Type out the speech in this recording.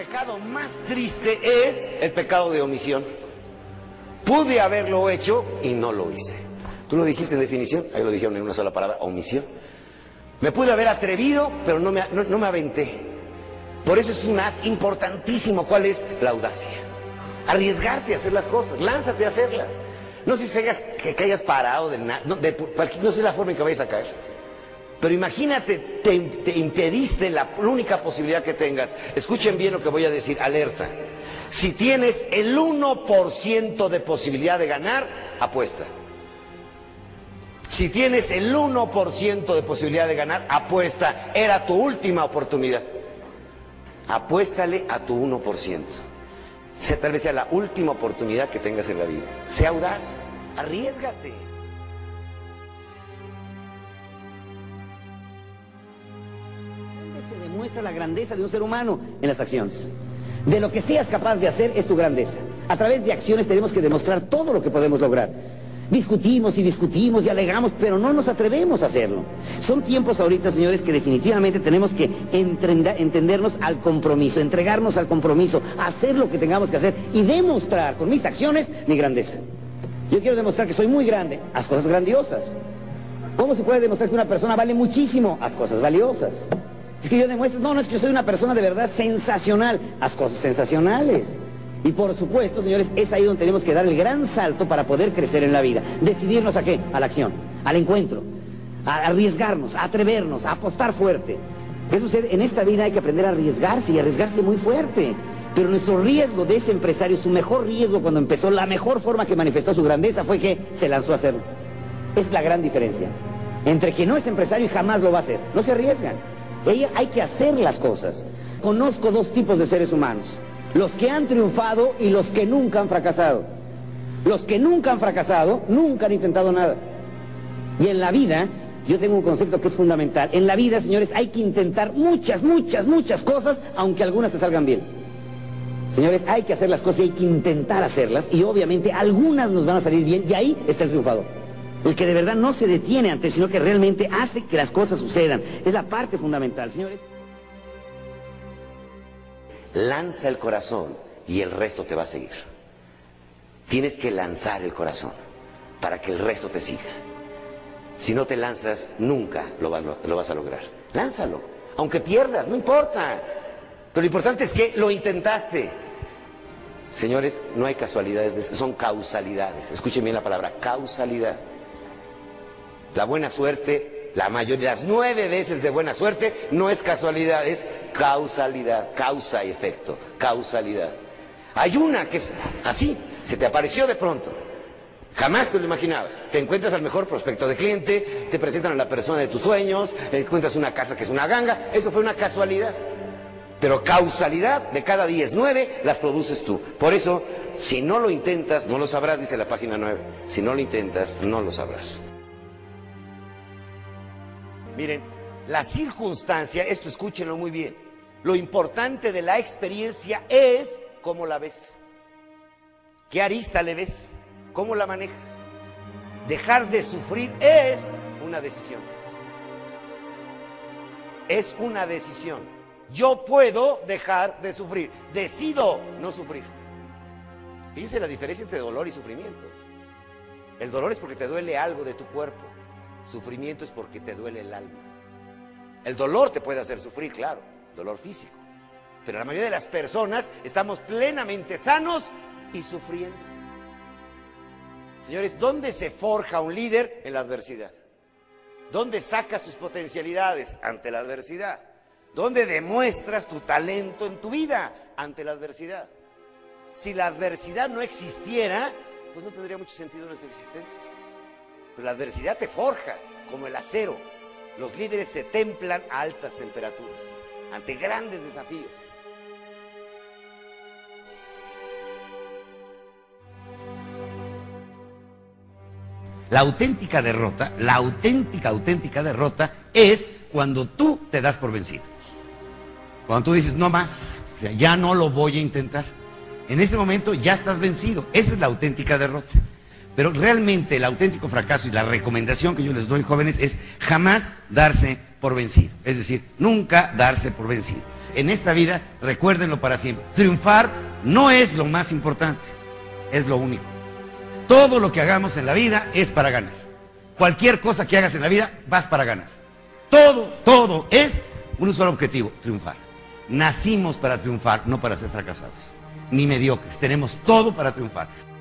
pecado más triste es el pecado de omisión. Pude haberlo hecho y no lo hice. ¿Tú lo dijiste en definición? Ahí lo dijeron en una sola palabra, omisión. Me pude haber atrevido, pero no me aventé. Por eso es un as importantísimo. ¿Cuál es? La audacia. Arriesgarte a hacer las cosas, lánzate a hacerlas. No sé si que caigas parado, no sé la forma en que vayas a caer. Pero imagínate, te impediste la única posibilidad que tengas. Escuchen bien lo que voy a decir, alerta. Si tienes el 1% de posibilidad de ganar, apuesta. Si tienes el 1% de posibilidad de ganar, apuesta. Era tu última oportunidad. Apuéstale a tu 1%. Tal vez sea la última oportunidad que tengas en la vida. Sea audaz, arriésgate. Se demuestra la grandeza de un ser humano en las acciones. De lo que seas capaz de hacer es tu grandeza. A través de acciones tenemos que demostrar todo lo que podemos lograr. Discutimos y alegamos, pero no nos atrevemos a hacerlo. Son tiempos ahorita, señores, que definitivamente tenemos que entendernos al compromiso, entregarnos al compromiso, hacer lo que tengamos que hacer y demostrar con mis acciones mi grandeza. Yo quiero demostrar que soy muy grande, haz cosas grandiosas. ¿Cómo se puede demostrar que una persona vale muchísimo? Haz cosas valiosas. Es que yo demuestro, no es que yo soy una persona de verdad sensacional, haz cosas sensacionales. Y por supuesto, señores, es ahí donde tenemos que dar el gran salto para poder crecer en la vida. Decidirnos ¿a qué? A la acción, al encuentro, a arriesgarnos, a atrevernos, a apostar fuerte. ¿Qué sucede? En esta vida hay que aprender a arriesgarse y arriesgarse muy fuerte. Pero nuestro riesgo de ese empresario, su mejor riesgo cuando empezó, la mejor forma que manifestó su grandeza fue que se lanzó a hacerlo. Es la gran diferencia entre que no es empresario y jamás lo va a hacer. No se arriesgan. Hay que hacer las cosas. Conozco dos tipos de seres humanos. Los que han triunfado y los que nunca han fracasado. Los que nunca han fracasado, nunca han intentado nada. Y en la vida, yo tengo un concepto que es fundamental. En la vida, señores, hay que intentar muchas cosas, aunque algunas te salgan bien. Señores, hay que hacer las cosas y hay que intentar hacerlas. Y obviamente algunas nos van a salir bien y ahí está el triunfador. El que de verdad no se detiene ante, sino que realmente hace que las cosas sucedan. Es la parte fundamental, señores. Lanza el corazón y el resto te va a seguir. Tienes que lanzar el corazón para que el resto te siga. Si no te lanzas, nunca lo vas a lograr. Lánzalo, aunque pierdas, no importa. Pero lo importante es que lo intentaste. Señores, no hay casualidades, son causalidades. Escuchen bien la palabra, causalidad. La buena suerte, la mayoría, las 9 veces de buena suerte, no es casualidad, es causalidad, causa y efecto, causalidad. Hay una que es así, se te apareció de pronto, jamás te lo imaginabas. Te encuentras al mejor prospecto de cliente, te presentan a la persona de tus sueños, encuentras una casa que es una ganga, eso fue una casualidad. Pero causalidad, de cada 10, 9 las produces tú. Por eso, si no lo intentas, no lo sabrás, dice la página 9. Si no lo intentas, no lo sabrás. Miren, la circunstancia, esto escúchenlo muy bien, lo importante de la experiencia es cómo la ves, qué arista le ves, cómo la manejas. Dejar de sufrir es una decisión. Es una decisión. Yo puedo dejar de sufrir, decido no sufrir. Fíjense la diferencia entre dolor y sufrimiento. El dolor es porque te duele algo de tu cuerpo. Sufrimiento es porque te duele el alma. El dolor te puede hacer sufrir, claro, dolor físico. Pero la mayoría de las personas estamos plenamente sanos y sufriendo. Señores, ¿dónde se forja un líder? En la adversidad. ¿Dónde sacas tus potencialidades? Ante la adversidad. ¿Dónde demuestras tu talento en tu vida? Ante la adversidad. Si la adversidad no existiera, pues no tendría mucho sentido nuestra existencia. Pero la adversidad te forja, como el acero. Los líderes se templan a altas temperaturas, ante grandes desafíos. La auténtica derrota es cuando tú te das por vencido. Cuando tú dices, no más, o sea, ya no lo voy a intentar. En ese momento ya estás vencido. Esa es la auténtica derrota. Pero realmente el auténtico fracaso y la recomendación que yo les doy, jóvenes, es jamás darse por vencido. Es decir, nunca darse por vencido. en esta vida, recuérdenlo para siempre. Triunfar no es lo más importante, es lo único. Todo lo que hagamos en la vida es para ganar. Cualquier cosa que hagas en la vida, vas para ganar. Todo es un solo objetivo, triunfar. Nacimos para triunfar, no para ser fracasados, ni mediocres. Tenemos todo para triunfar.